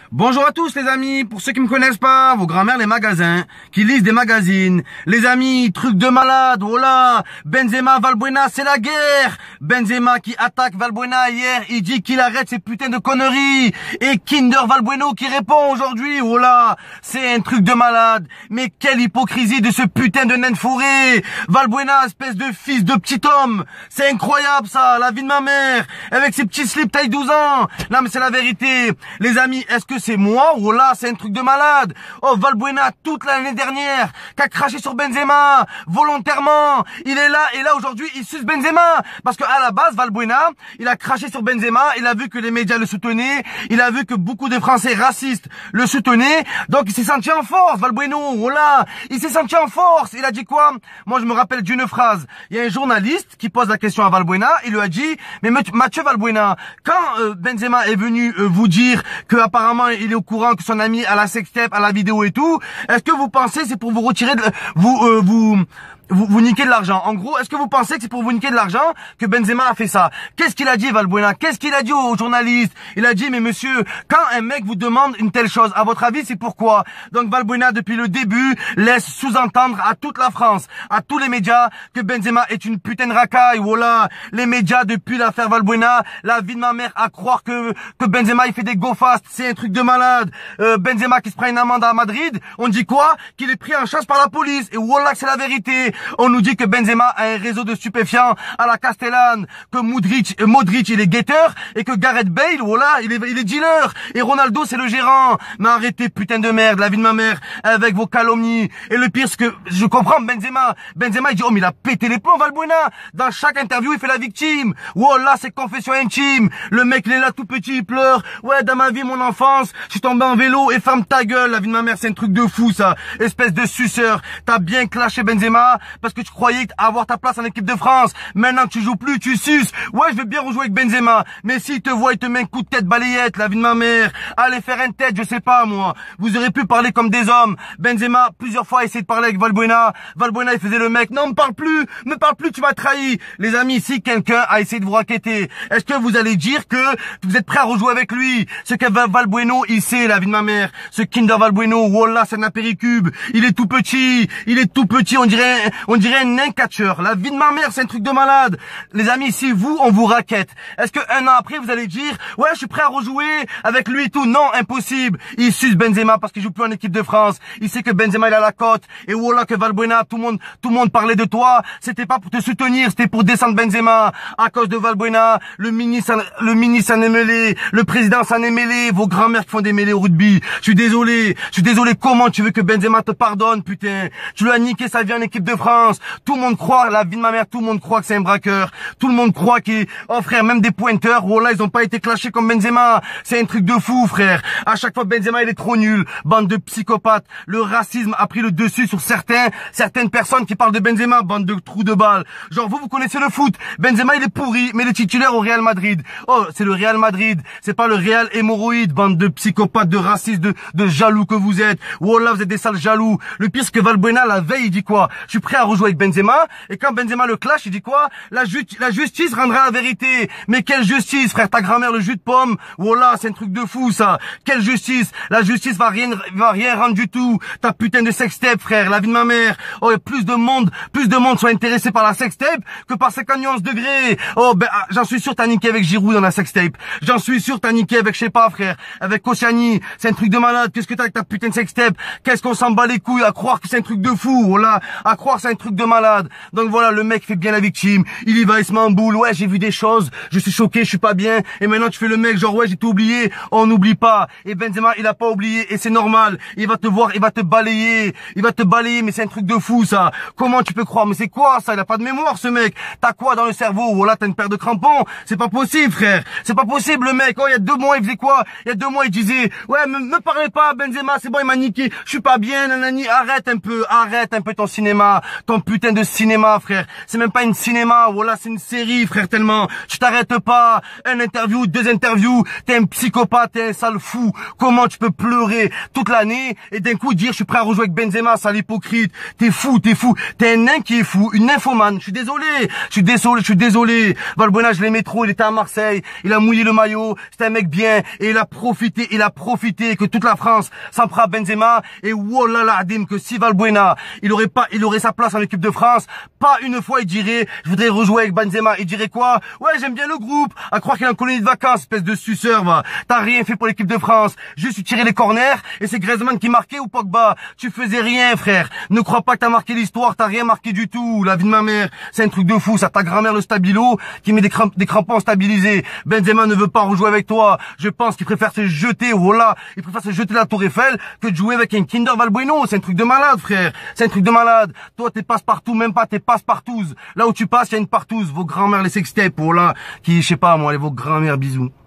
Bonjour à tous les amis, pour ceux qui me connaissent pas, vos grands-mères les magasins, qui lisent des magazines, les amis, truc de malade, voilà, Benzema, Valbuena, c'est la guerre, Benzema qui attaque Valbuena hier, il dit qu'il arrête ces putains de conneries, et Kinder Valbueno qui répond aujourd'hui, voilà, c'est un truc de malade, mais quelle hypocrisie de ce putain de naine fourré, Valbuena, espèce de fils de petit homme, c'est incroyable ça, la vie de ma mère, avec ses petits slips taille 12 ans, non mais c'est la vérité, les amis, est-ce que c'est moi ou là c'est un truc de malade? Oh, Valbuena toute l'année dernière qui a craché sur Benzema volontairement, il est là et là aujourd'hui il suce Benzema parce que à la base Valbuena il a craché sur Benzema, il a vu que les médias le soutenaient, il a vu que beaucoup de Français racistes le soutenaient, donc il s'est senti en force. Valbueno, voilà, il s'est senti en force. Il a dit quoi? Moi je me rappelle d'une phrase, il y a un journaliste qui pose la question à Valbuena, il lui a dit mais Mathieu Valbuena, quand Benzema est venu vous dire que apparemment il est au courant que son ami a la sextape, a la vidéo et tout, est-ce que vous pensez c'est pour vous retirer de, vous niquer de l'argent? En gros, est-ce que vous pensez que c'est pour vous niquer de l'argent que Benzema a fait ça? Qu'est-ce qu'il a dit Valbuena? Qu'est-ce qu'il a dit aux journalistes? Il a dit mais monsieur, quand un mec vous demande une telle chose, à votre avis c'est pourquoi? Donc Valbuena depuis le début laisse sous-entendre à toute la France, à tous les médias que Benzema est une putain de racaille. Voilà, les médias depuis l'affaire Valbuena, la vie de ma mère à croire que Benzema il fait des go fast, c'est un truc de malade. Benzema qui se prend une amende à Madrid, on dit quoi? Qu'il est pris en chasse par la police. Et voilà que c'est la vérité. On nous dit que Benzema a un réseau de stupéfiants à la Castellane, que Modric il est guetteur et que Gareth Bale, voilà, il est dealer. Et Ronaldo c'est le gérant. Mais arrêtez putain de merde, la vie de ma mère, avec vos calomnies. Et le pire c'est que je comprends Benzema il dit oh mais il a pété les plombs Valbuena. Dans chaque interview il fait la victime. Voilà, c'est confession intime. Le mec il est là tout petit, il pleure. Ouais, dans ma vie, mon enfance, je suis tombé en vélo et ferme ta gueule, la vie de ma mère, c'est un truc de fou ça. Espèce de suceur. T'as bien clashé Benzema parce que tu croyais avoir ta place en équipe de France. Maintenant tu joues plus, tu suces. Ouais, je veux bien rejouer avec Benzema, mais s'il te voit, il te met un coup de tête balayette, la vie de ma mère. Allez faire une tête, je sais pas moi. Vous aurez pu parler comme des hommes. Benzema, plusieurs fois, a essayé de parler avec Valbuena. Valbuena, il faisait le mec. Non, me parle plus, tu m'as trahi. Les amis, si quelqu'un a essayé de vous raqueter, est-ce que vous allez dire que vous êtes prêts à rejouer avec lui? Ce que Valbueno, il sait, la vie de ma mère. Ce Kinder Valbueno, wallah, c'est un apéricube. Il est tout petit, on dirait un nain catcheur. La vie de ma mère, c'est un truc de malade. Les amis, si vous, on vous raquette, est-ce que un an après, vous allez dire, ouais, je suis prêt à rejouer avec lui et tout? Non, impossible. Il suce Benzema parce qu'il joue plus en équipe de France. Il sait que Benzema, il a la cote. Et wallah, que Valbuena, tout le monde parlait de toi. C'était pas pour te soutenir, c'était pour descendre Benzema. À cause de Valbuena, le ministre s'en est mêlé, le président s'en est mêlé, vos grands-mères qui font des mêlées au rugby. Je suis désolé. Comment tu veux que Benzema te pardonne, putain? Tu lui as niqué sa vie en équipe de France. Tout le monde croit, la vie de ma mère, tout le monde croit que c'est un braqueur. Tout le monde croit qu'il, oh frère, même des pointeurs, oh là, ils ont pas été clashés comme Benzema. C'est un truc de fou, frère. À chaque fois, Benzema, il est trop nul. Bande de psychopathes. Le racisme a pris le dessus sur certaines personnes qui parlent de Benzema. Bande de trous de balles. Genre, vous connaissez le foot. Benzema, il est pourri, mais il est titulaire au Real Madrid. Oh, c'est le Real Madrid. C'est pas le Real hémorroïde. Bande de psychopathes, de racistes, de jaloux que vous êtes. Oh là, vous êtes des sales jaloux. Le pire, c'est que Valbuena, la veille, il dit quoi? Je suis prêt à rejouer avec Benzema. Et quand Benzema le clash, il dit quoi? La justice rendra la vérité. Mais quelle justice, frère? Ta grand-mère, le jus de pomme. Oh là, c'est un truc de fou, ça. Quelle justice? La justice va rien rendre du tout. Ta putain de sextape, frère. La vie de ma mère. Oh, et plus de monde sont intéressés par la sextape que par 50 nuances degrés. Oh, ben, j'en suis sûr, t'as niqué avec Giroud dans la sextape. J'en suis sûr, t'as niqué avec, je sais pas, frère, avec Koscielny. C'est un truc de malade. Qu'est-ce que t'as avec ta putain de sextape? Qu'est-ce qu'on s'en bat les couilles à croire que c'est un truc de fou, voilà. À croire que c'est un truc de malade. Donc voilà, le mec fait bien la victime. Il y va, il se met en boule. Ouais, j'ai vu des choses. Je suis choqué, je suis pas bien. Et maintenant, tu fais le mec, genre, ouais, j'ai tout oublié. On n'oublie pas. Et Benzema, il a pas oublié. Et c'est normal. Il va te voir, il va te balayer. Mais c'est un truc de fou, ça. Comment tu peux croire? Mais c'est quoi, ça? Il a pas de mémoire, ce mec. T'as quoi dans le cerveau? Voilà, t'as une paire de crampons. C'est pas possible, frère. C'est pas possible, le mec. Oh, il y a 2 mois, il faisait quoi? Il y a 2 mois, il disait, ouais, me parlez pas, Benzema, c'est bon, il m'a niqué. Je suis pas bien, nanani. Arrête un peu ton cinéma. ton putain de cinéma, frère. C'est même pas une cinéma, voilà, c'est une série, frère, tellement. Tu t'arrêtes pas. Un interview, deux interviews. T'es un psychopathe, t'es un sale fou. Comment tu peux pleurer toute l'année et d'un coup dire je suis prêt à rejouer avec Benzema, sale hypocrite. T'es fou, t'es fou. T'es un nain qui est fou, une nymphomane. Je suis désolé. Valbuena, je l'aimais trop, il était à Marseille. Il a mouillé le maillot. C'était un mec bien et il a profité que toute la France s'en prend à Benzema. Et wallah adim que si Valbuena, il aurait sa place en équipe de France, pas une fois il dirait je voudrais rejouer avec Benzema. Il dirait quoi? Ouais, j'aime bien le groupe. À croire qu'il est en colonie de vacances, espèce de suceur, va. T'as rien fait pour l'équipe de France. Juste tu tirais les corners et c'est Griezmann qui marquait ou Pogba. Tu faisais rien, frère. Ne crois pas que t'as marqué l'histoire, t'as rien marqué du tout. La vie de ma mère, c'est un truc de fou. Ça, ta grand-mère le stabilo qui met des crampons stabilisés. Benzema ne veut pas rejouer avec toi. Je pense qu'il préfère se jeter, voilà. Il préfère se jeter de la Tour Eiffel que de jouer avec un Kinder Valbueno. C'est un truc de malade, frère. C'est un truc de malade. Toi, t'es passe-partout, même pas, t'es passe-partouze. Là où tu passes, il y a une partouze. Vos grand-mères, les sextapes, voilà. Qui, je sais pas, moi, vos grand-mères, bisous.